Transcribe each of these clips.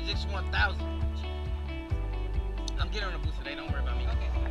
GSXR 1000. I'm getting on the boost today, don't worry about me.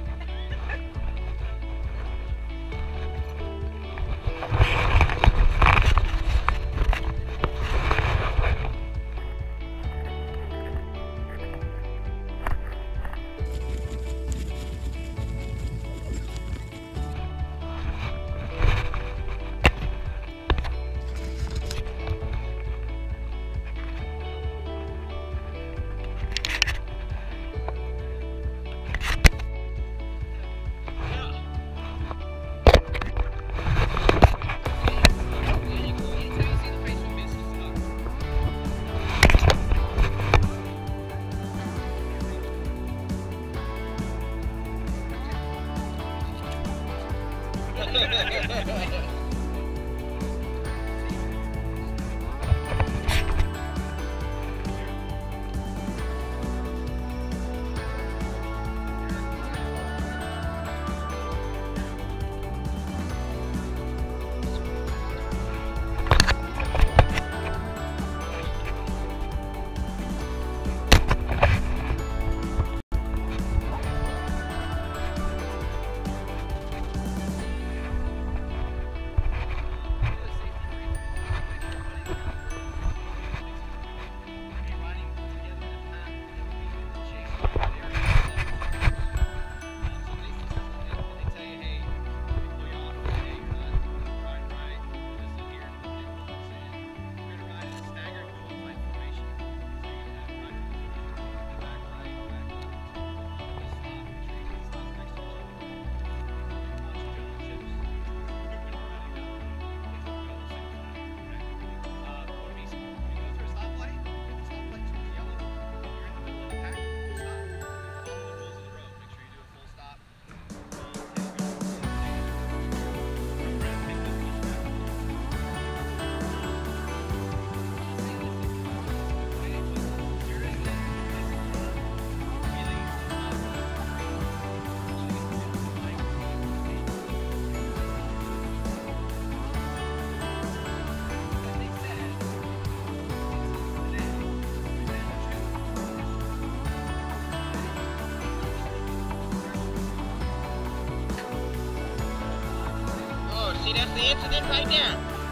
See, that's the incident right there.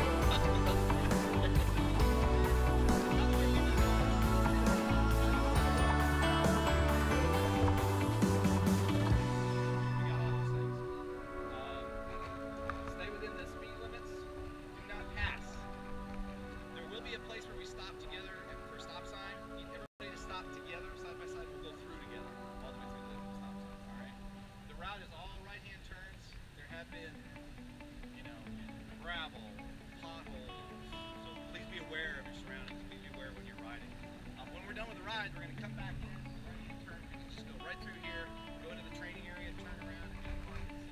Stay within the speed limits. Do not pass. There will be a place where we stop together for a stop sign. Need everybody to stop together, side by side. We'll go through together, all the way through the stop sign. All right. The route is all right-hand turns. There have been gravel, potholes, so please be aware of your surroundings, please be aware when you're riding. When we're done with the ride, we're going to come back in, right-hand turn, just go right through here, go into the training area, turn around, and get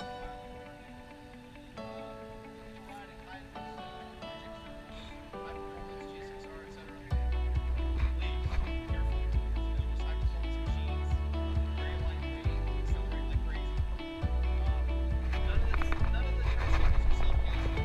riding GSXR, etc. Please, careful. Those high-performance machines, very lightweight, accelerate like crazy. None of the tricycles are self-gating.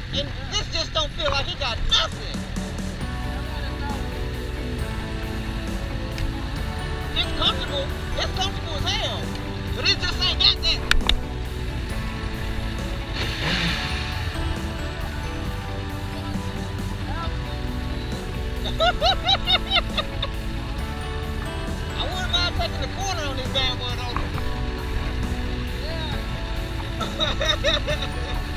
And this just don't feel like he got nothing. It's comfortable as hell. But it just ain't got that. I wouldn't mind taking the corner on this bad boy though. Yeah.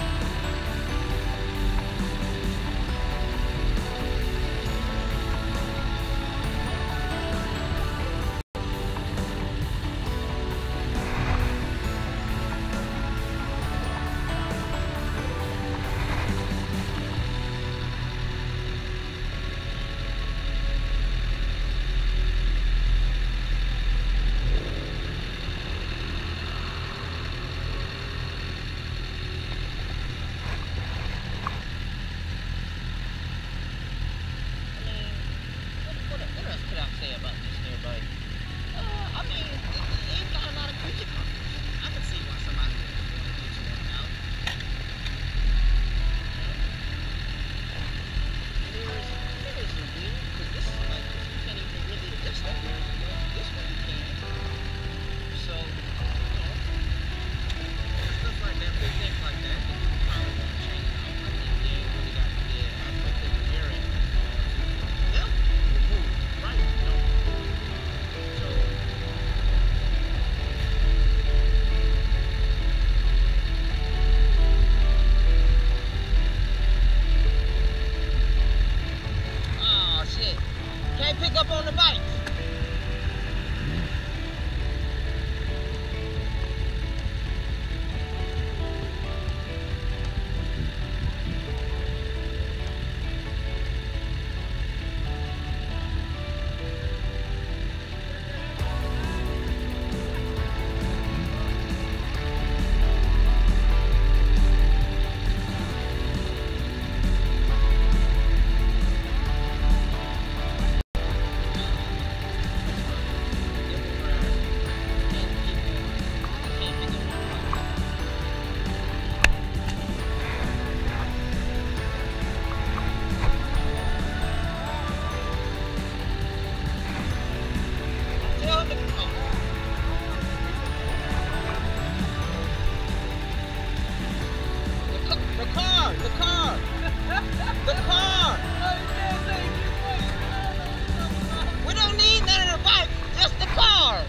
Pick up on the bike. The car! We don't need none of the bike, just the car!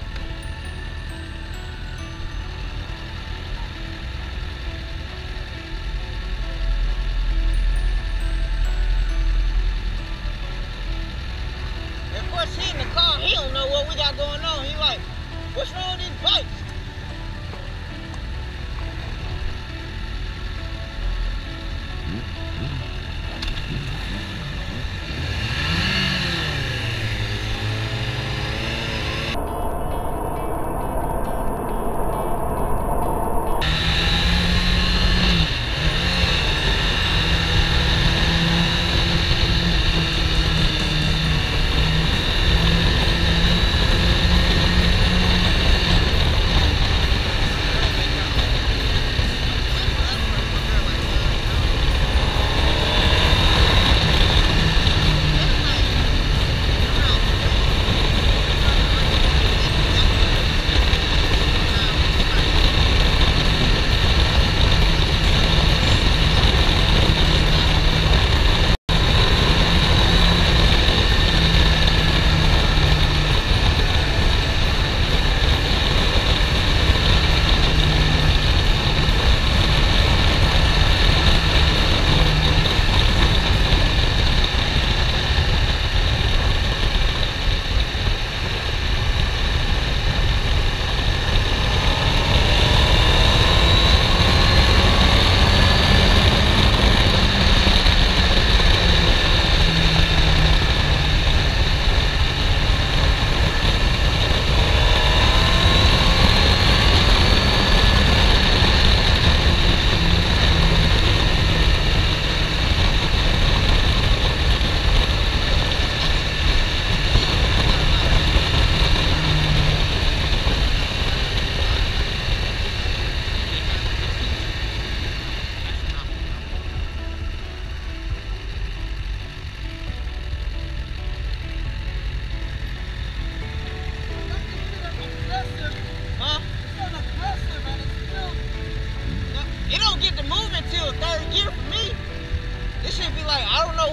And of course, he in the car, he don't know what we got going on. He like, what's wrong with these bikes?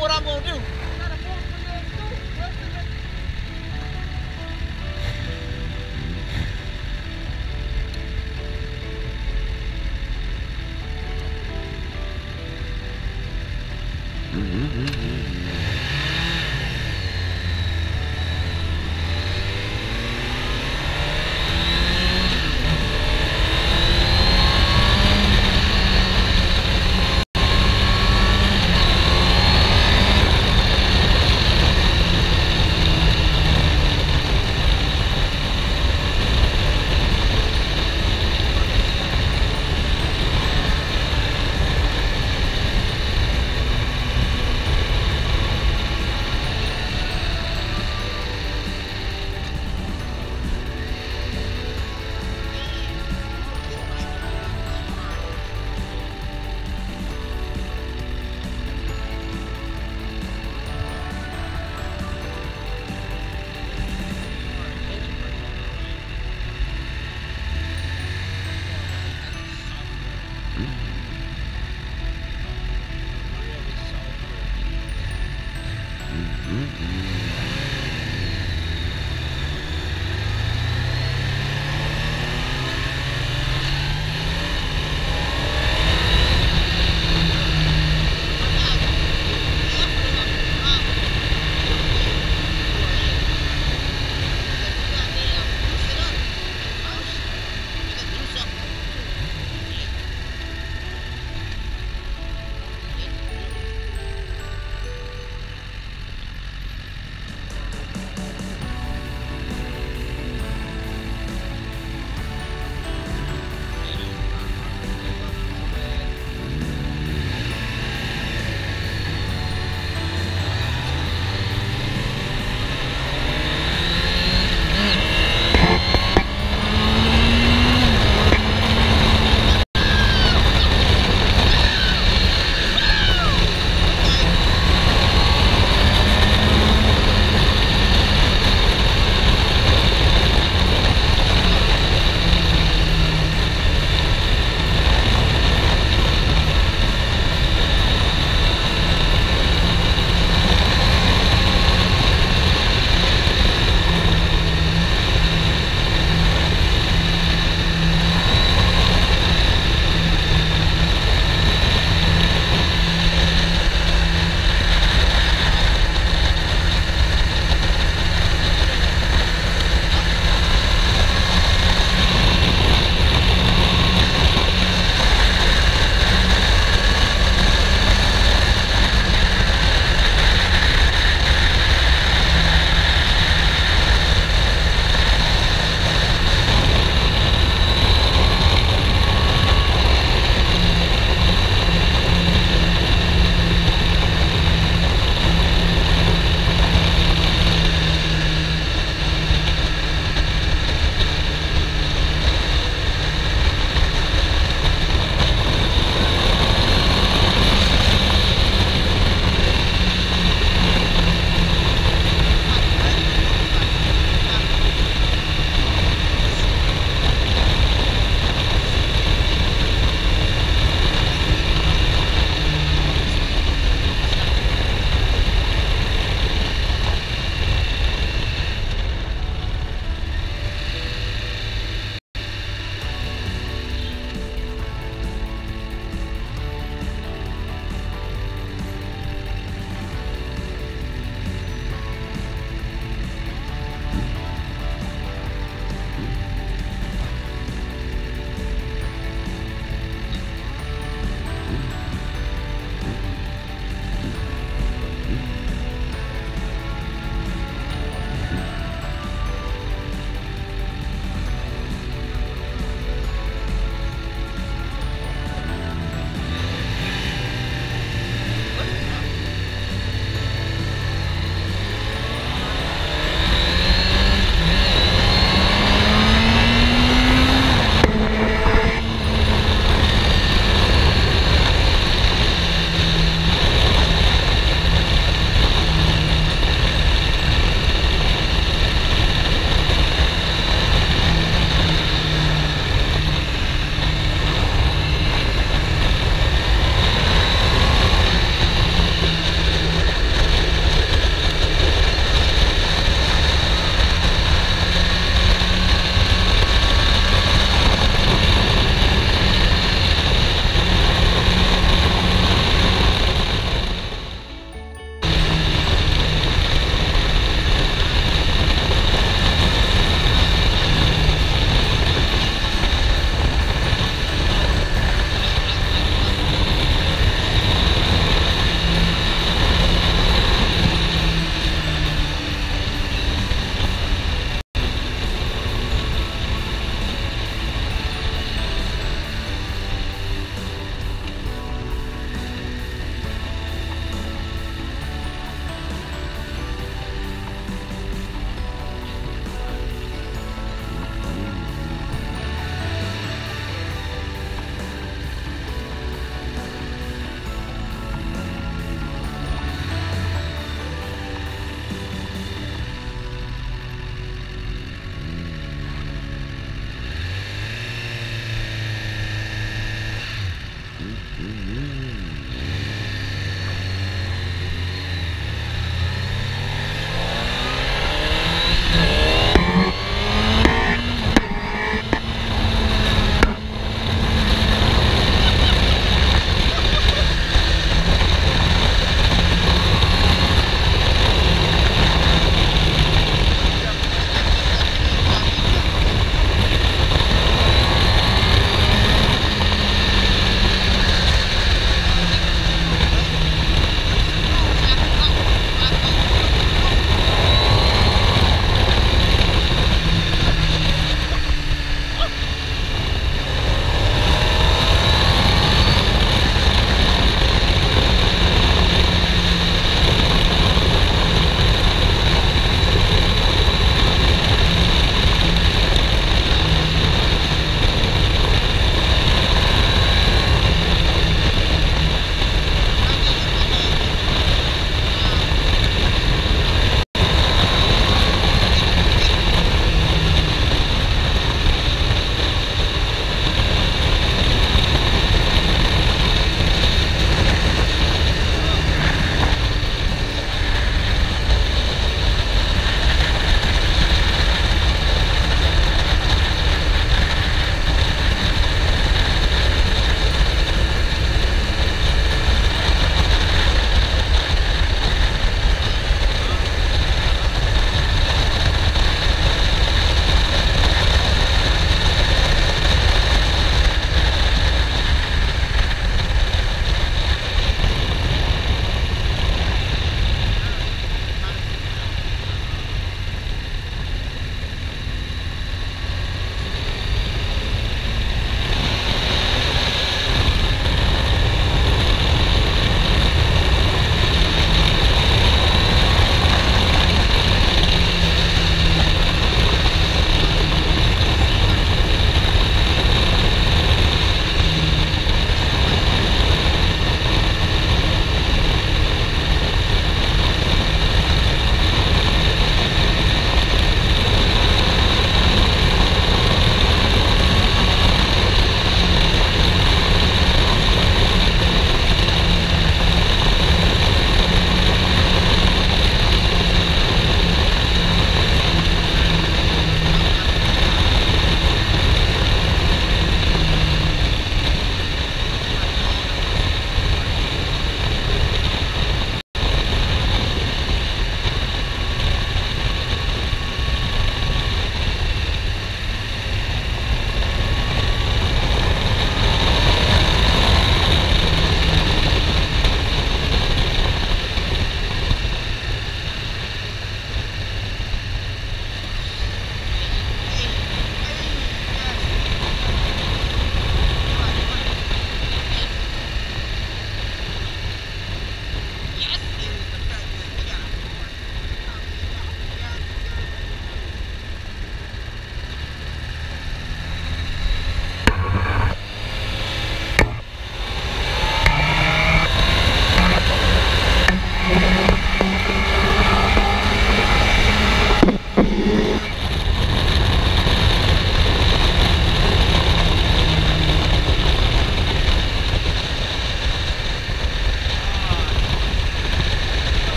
what I'm gonna do.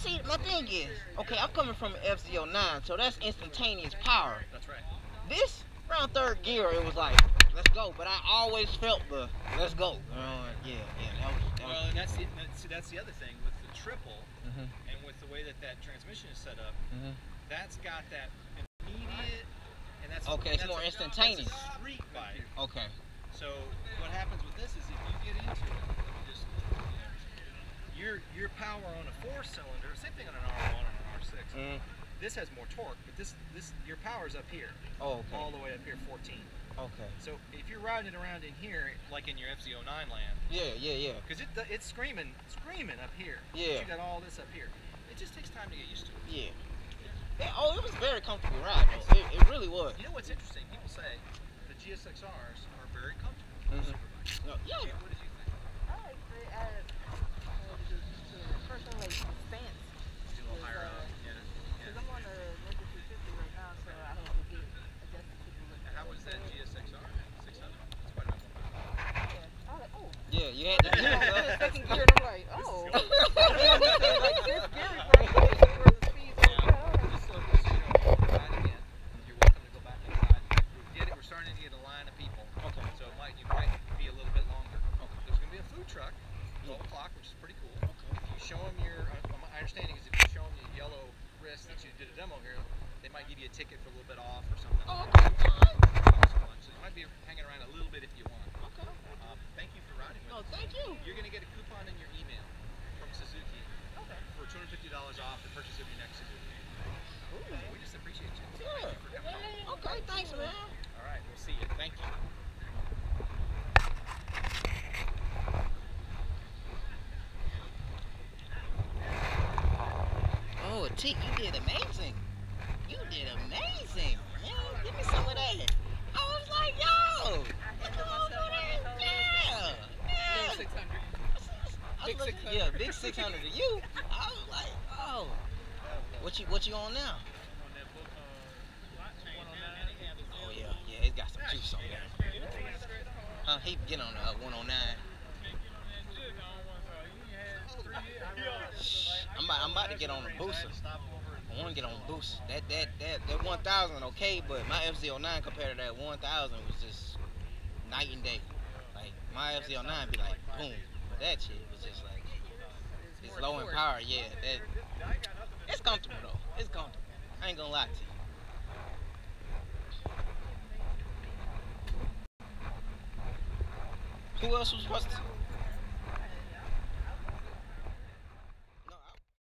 see, my thing is, okay, I'm coming from an FZ09, so that's instantaneous power. That's right. This, around third gear, it was like, let's go. But I always felt the, let's go. Yeah, that was well, and that's the other thing with the triple, Mhm. and with the way that transmission is set up. Mhm. That's got that immediate, and that's okay. and It's that's more a, instantaneous. That's a street bike. Okay. So what happens with this is if you get into it, let me just, your power on a 4-cylinder, same thing on an R1 or an R6. Mm. This has more torque, but this your power's up here. Oh, okay. All the way up here, 14. Okay. So if you're riding it around in here, like in your FZ09 land. Yeah. Because it's screaming up here. Yeah. You got all this up here. It just takes time to get used to it. Yeah. Oh, it was very comfortable ride though. It really was. You know what's interesting? People say the GSXRs are very comfortable. Mhm. Super bikes. Yeah. What did you think? I like the personal stance. A little higher up. Yeah. Because I'm on the Ninja 250 right now, so I have to get adjusted to the How was that GSXR? 600? It's quite a bit more power. Yeah. I was like, oh. Yeah, you had to do Yeah, it. second gear, and I'm like, oh. Like fifth gear before the speed. Just so you know, if you ride again, you're welcome to go back inside. We're starting to get a line of people. Okay. So you might be a little bit longer. Okay. There's going to be a food truck, 12 o'clock, which is pretty cool. Okay. If you show them my understanding is if you show them your yellow wrist that you did a demo here, they might give you a ticket for a little bit off or something. Oh, okay. So you might be hanging around a little bit if you want. Okay. Thank you for riding with us. No, thank you. You're going to get a coupon in your email from Suzuki for $250 off the purchase of your next Suzuki. Ooh. We just appreciate you. Yeah. Thank you for coming on. Okay, thanks, man. All right, we'll see you. Thank you. Oh, T, you did amazing. You did amazing. Man, give me some of that. I was like, yo. Yeah. 600. Big 600. Yeah, big 600 to you. I was like, oh. What you on now? Oh yeah, he's got some juice on there. He get on 109. I'm about to get on a booster. I want to get on a booster. That 1000 okay, but my FZ09 compared to that 1000 was just night and day. Like my FZ09 be like boom, but that shit was just like it's low in power. Yeah, it's comfortable though. It's comfortable. I ain't gonna lie to you. Who else was supposed to?